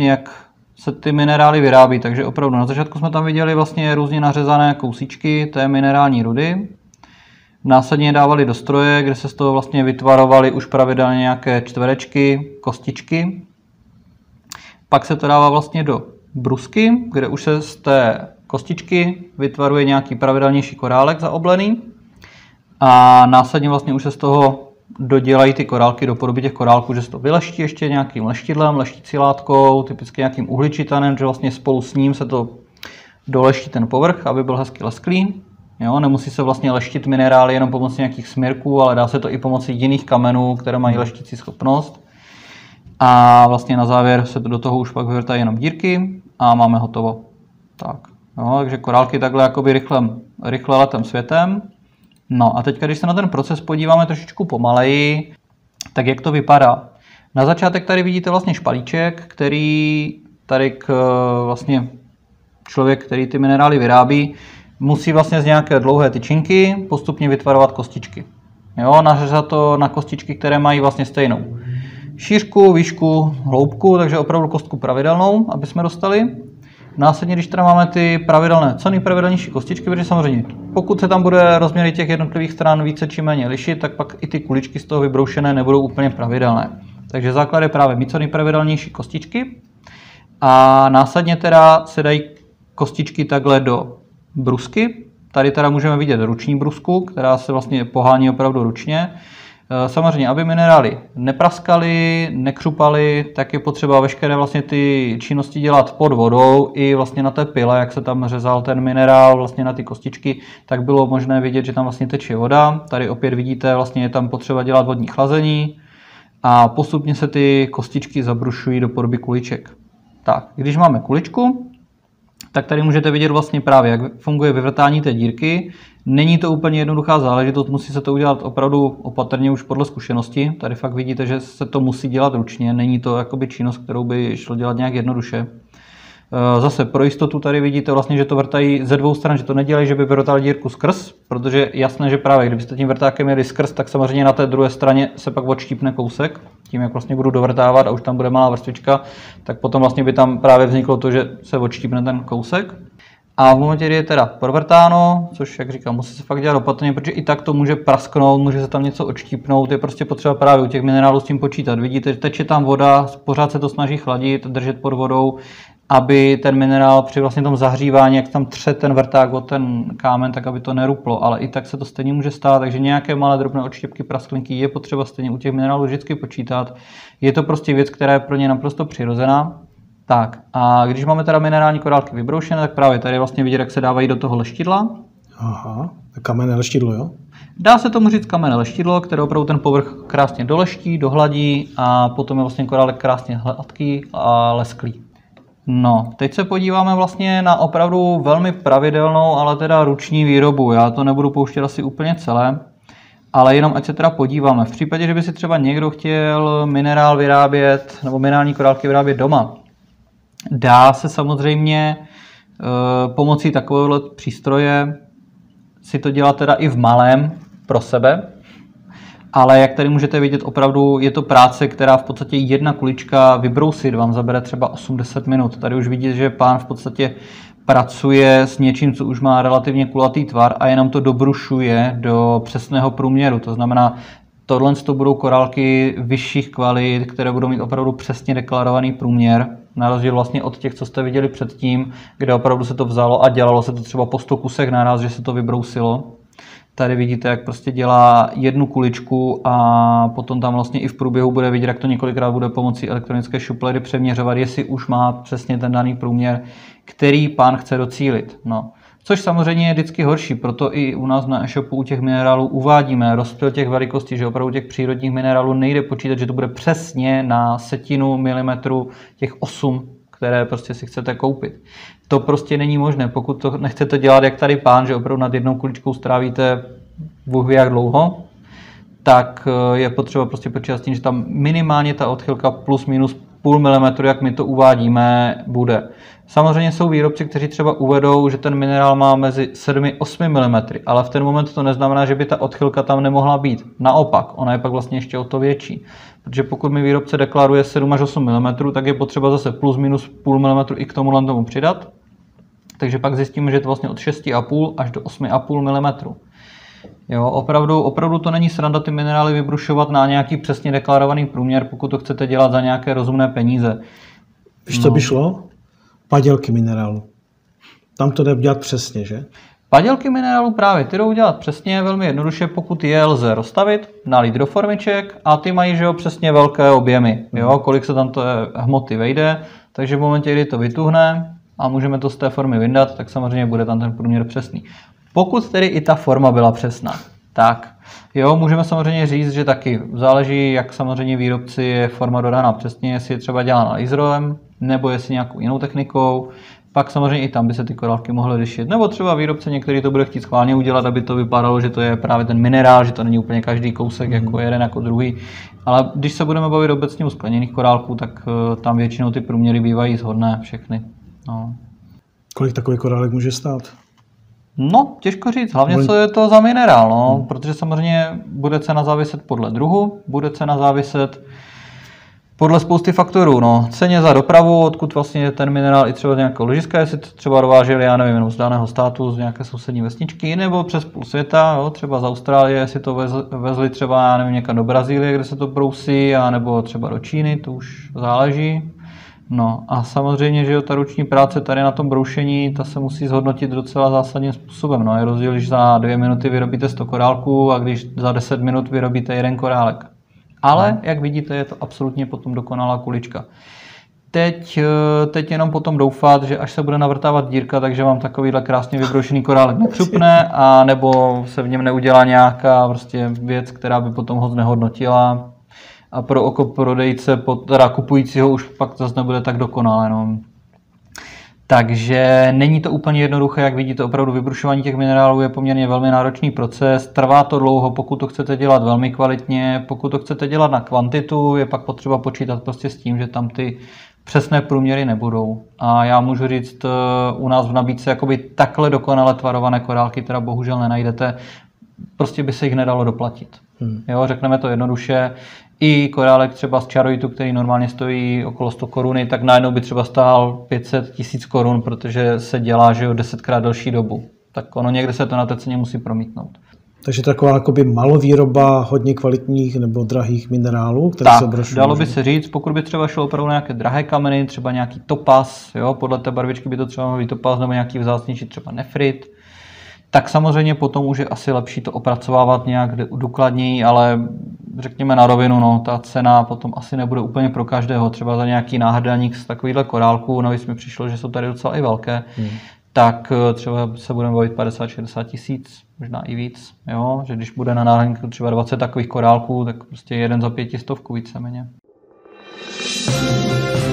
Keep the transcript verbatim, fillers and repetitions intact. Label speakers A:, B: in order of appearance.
A: vlastně, jak se ty minerály vyrábí. Takže opravdu na začátku jsme tam viděli vlastně různě nařezané kousíčky té minerální rudy. Následně je dávali do stroje, kde se z toho vlastně vytvarovaly už pravidelně nějaké čtverečky, kostičky. Pak se to dává vlastně do brusky, kde už se z té kostičky vytvaruje nějaký pravidelnější korálek zaoblený. A následně vlastně už se z toho dodělají ty korálky do podoby těch korálků, že se to vyleští ještě nějakým leštidlem, leštící látkou, typicky nějakým uhličitanem, že vlastně spolu s ním se to doleští ten povrch, aby byl hezky lesklý. Jo, nemusí se vlastně leštit minerály jenom pomocí nějakých smirků, ale dá se to i pomocí jiných kamenů, které mají leštící schopnost. A vlastně na závěr se do toho už pak vyvrtají jenom dírky a máme hotovo. Tak, jo, takže korálky takhle jakoby rychlem, rychle letem světem. No a teď, když se na ten proces podíváme trošičku pomaleji, tak jak to vypadá. Na začátek tady vidíte vlastně špalíček, který tady k, vlastně člověk, který ty minerály vyrábí, musí vlastně z nějaké dlouhé tyčinky postupně vytvarovat kostičky. Jo, nařezat to na kostičky, které mají vlastně stejnou šířku, výšku, hloubku, takže opravdu kostku pravidelnou, aby jsme dostali. Následně, když teda máme ty pravidelné, co nejpravidelnější kostičky, protože samozřejmě pokud se tam bude rozměry těch jednotlivých stran více či méně lišit, tak pak i ty kuličky z toho vybroušené nebudou úplně pravidelné. Takže základ je právě mít co nejpravidelnější kostičky a následně teda se dají kostičky takhle do brusky. Tady teda můžeme vidět ruční brusku, která se vlastně pohání opravdu ručně. Samozřejmě, aby minerály nepraskaly, nekřupaly, tak je potřeba veškeré vlastně ty činnosti dělat pod vodou i vlastně na té pile, jak se tam řezal ten minerál vlastně na ty kostičky, tak bylo možné vidět, že tam vlastně teče voda. Tady opět vidíte, vlastně je tam potřeba dělat vodní chlazení a postupně se ty kostičky zabrušují do podoby kuliček. Tak, když máme kuličku, tak tady můžete vidět vlastně právě, jak funguje vyvrtání té dírky. Není to úplně jednoduchá záležitost, musí se to udělat opravdu opatrně už podle zkušenosti. Tady fakt vidíte, že se to musí dělat ručně, není to jakoby činnost, kterou by šlo dělat nějak jednoduše. Zase pro jistotu tady vidíte vlastně, že to vrtají ze dvou stran, že to nedělají, že by vrtali dírku skrz, protože jasné, že právě kdybyste tím vrtákem jeli skrz, tak samozřejmě na té druhé straně se pak odštípne kousek. Tím, jak vlastně budu dovrtávat a už tam bude malá vrstvička, tak potom vlastně by tam právě vzniklo to, že se odštípne ten kousek. A v momentě, kdy je teda provrtáno, což jak říkám, musí se fakt dělat opatrně, protože i tak to může prasknout, může se tam něco odštípnout, je prostě potřeba právě u těch minerálů s tím počítat. Vidíte, že teče tam voda, pořád se to snaží chladit, držet pod vodou, aby ten minerál při vlastně tom zahřívání, jak tam tře ten vrták o ten kámen, tak aby to neruplo, ale i tak se to stejně může stát, takže nějaké malé drobné odštěpky, prasklinky je potřeba stejně u těch minerálů vždycky počítat. Je to prostě věc, která je pro ně naprosto přirozená. Tak a když máme teda minerální korálky vybroušené, tak právě tady vlastně vidět, jak se dávají do toho leštidla.
B: Aha, kamenné leštidlo, jo?
A: Dá se tomu říct kamenné leštidlo, které opravdu ten povrch krásně doleští, dohladí a potom je vlastně korálek krásně hladký a lesklý. No, teď se podíváme vlastně na opravdu velmi pravidelnou, ale teda ruční výrobu. Já to nebudu pouštět asi úplně celé, ale jenom ať se teda podíváme. V případě, že by si třeba někdo chtěl minerál vyrábět, nebo minerální korálky vyrábět doma, dá se samozřejmě e, pomocí takovéhle přístroje si to dělat teda i v malém pro sebe, ale jak tady můžete vidět, opravdu je to práce, která v podstatě jedna kulička vybrousit vám zabere třeba osm deset minut. Tady už vidíte, že pán v podstatě pracuje s něčím, co už má relativně kulatý tvar a jenom to dobrušuje do přesného průměru. To znamená, tohle to budou korálky vyšších kvalit, které budou mít opravdu přesně deklarovaný průměr, na rozdíl vlastně od těch, co jste viděli předtím, kde opravdu se to vzalo a dělalo se to třeba po sto kusech naraz, že se to vybrousilo. Tady vidíte, jak prostě dělá jednu kuličku a potom tam vlastně i v průběhu bude vidět, jak to několikrát bude pomocí elektronické šupledy přeměřovat, jestli už má přesně ten daný průměr, který pán chce docílit. No. Což samozřejmě je vždycky horší, proto i u nás na e-shopu u těch minerálů uvádíme rozptyl těch velikostí, že opravdu těch přírodních minerálů nejde počítat, že to bude přesně na setinu milimetru těch osm, které prostě si chcete koupit. To prostě není možné, pokud to nechcete dělat jak tady pán, že opravdu nad jednou kuličkou strávíte Bůh ví jak dlouho, tak je potřeba prostě počítat s tím, že tam minimálně ta odchylka plus minus půl milimetru, jak my to uvádíme, bude. Samozřejmě jsou výrobci, kteří třeba uvedou, že ten minerál má mezi sedm až osm milimetrů, ale v ten moment to neznamená, že by ta odchylka tam nemohla být. Naopak, ona je pak vlastně ještě o to větší. Protože pokud mi výrobce deklaruje sedm až osm milimetrů, tak je potřeba zase plus minus půl milimetru i k tomuhle tomu přidat. Takže pak zjistíme, že je to vlastně od šest a půl až do osm a půl milimetru. Jo, opravdu, opravdu to není sranda ty minerály vybrušovat na nějaký přesně deklarovaný průměr, pokud to chcete dělat za nějaké rozumné peníze.
B: Víš, co by šlo? Padělky minerálu. Tam to jde dělat přesně, že?
A: Padělky minerálu právě ty jdou dělat přesně, velmi jednoduše, pokud je lze rozstavit, nalít do formiček a ty mají, že jo, přesně velké objemy, jo, kolik se tam to hmoty vejde, takže v momentě, kdy to vytuhne a můžeme to z té formy vyndat, tak samozřejmě bude tam ten průměr přesný. Pokud tedy i ta forma byla přesná, tak jo, můžeme samozřejmě říct, že taky záleží, jak samozřejmě výrobci je forma dodána přesně, jestli je třeba dělána laserem, nebo jestli nějakou jinou technikou. Pak samozřejmě i tam by se ty korálky mohly lišit. Nebo třeba výrobce některý to bude chtít schválně udělat, aby to vypadalo, že to je právě ten minerál, že to není úplně každý kousek mm. jako jeden jako druhý. Ale když se budeme bavit obecně o skleněných korálků, tak uh, tam většinou ty průměry bývají shodné všechny. No.
B: Kolik takový korálek může stát?
A: No, těžko říct, hlavně co je to za minerál, no, hmm. protože samozřejmě bude cena záviset podle druhu, bude cena záviset podle spousty faktorů, no, ceně za dopravu, odkud vlastně ten minerál i třeba z nějakého ložiska, jestli to třeba dováželi, já nevím, jenom z daného státu, z nějaké sousední vesničky, nebo přes půl světa, jo, třeba z Austrálie, jestli to vez, vezli třeba, já nevím, někam do Brazílie, kde se to brousí, a nebo třeba do Číny, to už záleží. No a samozřejmě, že jo, ta ruční práce tady na tom broušení, ta se musí zhodnotit docela zásadním způsobem. No, je rozdíl, když za dvě minuty vyrobíte sto korálků a když za deset minut vyrobíte jeden korálek. Ale, jak vidíte, je to absolutně potom dokonalá kulička. Teď, teď jenom potom doufat, že až se bude navrtávat dírka, takže vám takovýhle krásně vybroušený korálek nekřupne, a nebo se v něm neudělá nějaká prostě věc, která by potom ho znehodnotila. A pro oko prodejce, teda kupujícího, už pak zase nebude tak dokonalé. No. Takže není to úplně jednoduché, jak vidíte, opravdu vybrušování těch minerálů je poměrně velmi náročný proces, trvá to dlouho, pokud to chcete dělat velmi kvalitně, pokud to chcete dělat na kvantitu, je pak potřeba počítat prostě s tím, že tam ty přesné průměry nebudou. A já můžu říct, u nás v nabídce jakoby takhle dokonale tvarované korálky teda bohužel nenajdete, prostě by se jich nedalo doplatit. Hmm. Jo, řekneme to jednoduše. I korálek třeba z čaroitu, který normálně stojí okolo sto koruny, tak najednou by třeba stál pět set tisíc korun, protože se dělá, že jo, desetkrát delší dobu. Tak ono někde se to na té ceně musí promítnout.
B: Takže taková jakoby malovýroba hodně kvalitních nebo drahých minerálů, které
A: tak,
B: se obrošují.
A: Dalo by se říct, pokud by třeba šlo opravdu nějaké drahé kameny, třeba nějaký topaz, jo, podle té barvičky by to třeba mohl být topaz, nebo nějaký vzácnější třeba nefrit, tak samozřejmě potom už je asi lepší to opracovávat nějak důkladněji, ale řekněme na rovinu, no, ta cena potom asi nebude úplně pro každého. Třeba za nějaký náhrdelník z takovýchhle korálků, navíc mi přišlo, že jsou tady docela i velké, hmm. tak třeba se budeme bavit padesát šedesát tisíc, možná i víc. Jo? Že když bude na náhrdelníku třeba dvacet takových korálků, tak prostě jeden za pětistovku víceméně.